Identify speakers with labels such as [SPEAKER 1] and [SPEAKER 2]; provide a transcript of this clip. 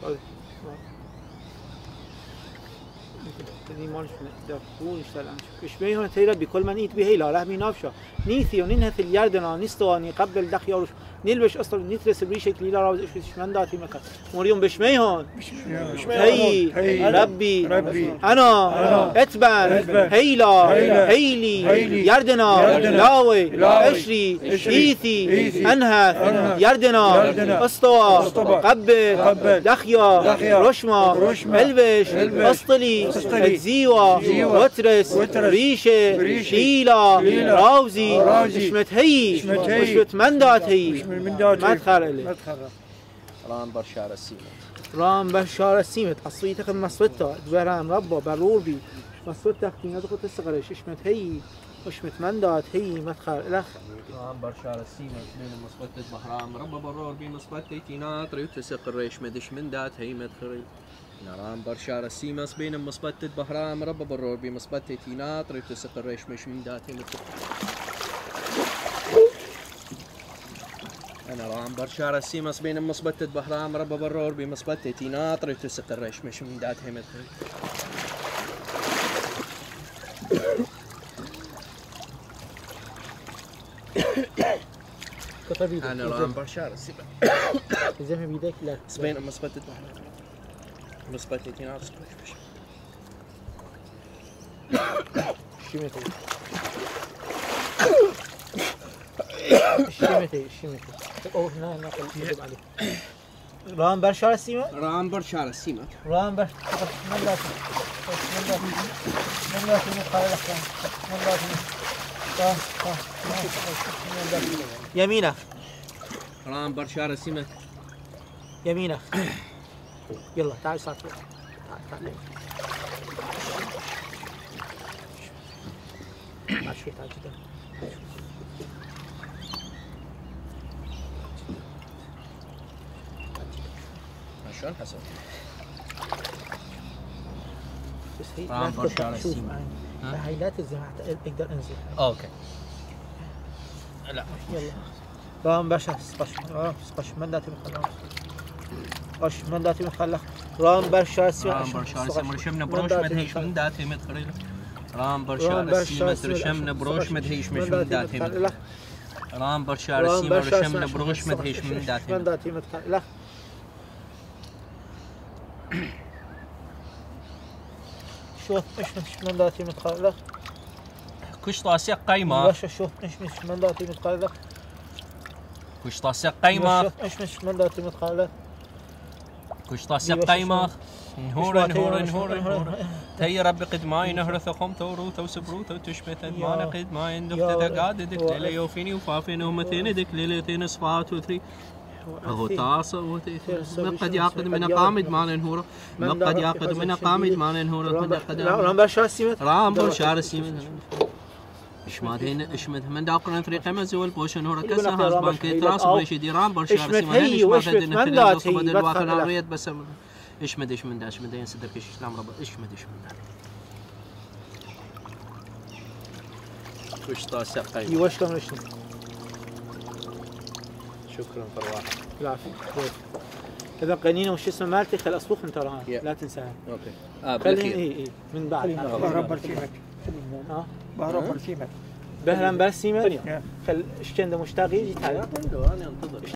[SPEAKER 1] مالش دفون اشتغلن اشبه هون تيرا بكل من ايت بهيلا راه مينافشا نيثي وننهث اليردنا نستواني قبل دخ ياروش نلبش اصلا نترس بريشك ليلا راوز ايش من داتي مكان مريم بشمي هون هي ربي انا اتبع هيلا هيلي يردنا لاوي اشري ايثي انهث يردنا اسطوى قبل دخيا رشمه البش اسطلي زيوة وترس ريشة ليلا راوزي اشمت هي اشمت مندات هي مدخل إلي
[SPEAKER 2] رام برشار السيمت
[SPEAKER 1] رام برشار السيمت عصيتك المصوتة دبرام ربا برور بي مصوتك تينا دخل تستغرش اشمت هي اشمت مندات هي مدخل إلخ
[SPEAKER 2] رام برشار السيمت بين مصوتة بحرام ربا برور بي مصوتة تينا طريق تسق الريش مدش مندات هي مدخل نرام برشار السيمس بين مصبتة بهرام رب برور بمصبتة تينات ريت تسق الريش مش من داتي متسق أنا رام برشار السيمس بين مصبتة بهرام رب برور بمصبتة تينات ريت تسق الريش مش من داتي متسق أنا رام برشار السيمس
[SPEAKER 1] زي بيدك لا
[SPEAKER 2] بين مصبتة بهرام مصبتة تينات
[SPEAKER 1] الشمتي اوه هنا نقل عليه رام برشار السيمة
[SPEAKER 2] رام برشار السيمة
[SPEAKER 1] رام برشار من لازم يمينك
[SPEAKER 2] رام برشار السيمة
[SPEAKER 1] يمينك يلا تعال صار تعال شوي تعال كده
[SPEAKER 2] شلون حسب؟
[SPEAKER 1] بس هي
[SPEAKER 2] رام برشار السيمة
[SPEAKER 1] هاي لا تنزل اقدر انزل
[SPEAKER 2] اوكي لا
[SPEAKER 1] يلا رام برشار سقش من داتي مخلص قش من داتي مخلص رام برشار السيمة
[SPEAKER 2] رام برشار السيمة رشمنا بروش مدهيش من داتي مدخريله رام برشار السيمة رشمنا بروش مدهيش مش من داتي رام برشار السيمة رشمنا بروش مدهيش من داتي
[SPEAKER 1] لا شوف مش من داتي متخلق
[SPEAKER 2] كش طاسيق قيمة
[SPEAKER 1] باشا شوف مش من داتي متخلق
[SPEAKER 2] كش طاسيق قيمة
[SPEAKER 1] مش من داتي متخلق
[SPEAKER 2] كش طاسيق قيمة نهور تي ربي قد ماي نهر ثقم تورو توسبرو تشبت ما قد ماي دكت قاعد دك ليلة يوفيني وفافين ومتين دك ليلة تين صفات وثري هو تاص قد يعقد من قامد ما نهور قد يعقد من قامد ما نهور
[SPEAKER 1] رام برشار السيمة
[SPEAKER 2] رام برشار السيمة اشمادين اشمد من داقرن طريقه مزول بوش نهور كسا هاز بانك تراس بيش دي رام برشار السيمة
[SPEAKER 1] هي واشمت من دات هي
[SPEAKER 2] الواخر ريت بس اشمد دا اشمد ينسدر كش اسلام رب اشمد دا وش طاسق قيم
[SPEAKER 1] يوش كم رشنا
[SPEAKER 2] شكرا فروح
[SPEAKER 1] العافية إذا قنينة وش اسمه مالتي خل أصبخ أنت راها لا تنساها
[SPEAKER 2] اوكي
[SPEAKER 1] بالأخير إيه من بعد
[SPEAKER 3] بهرام برسيمت بهرام برسيمت
[SPEAKER 1] بهرام برسيمت خل اشكن ده مشتاق يجي تعال
[SPEAKER 2] انا انتظر